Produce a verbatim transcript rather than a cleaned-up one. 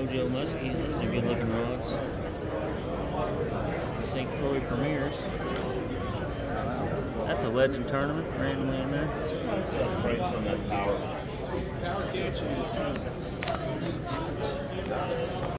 Mojo musky. Those are good looking rods. Saint Croix premieres. That's a legend tournament randomly in there. What's the price on that power? Power can't change.